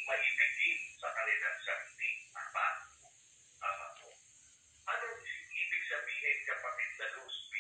maibigin sa kanilang sarili. Tama? Tama po. Ano ibig sabihin, kapatid na Luz,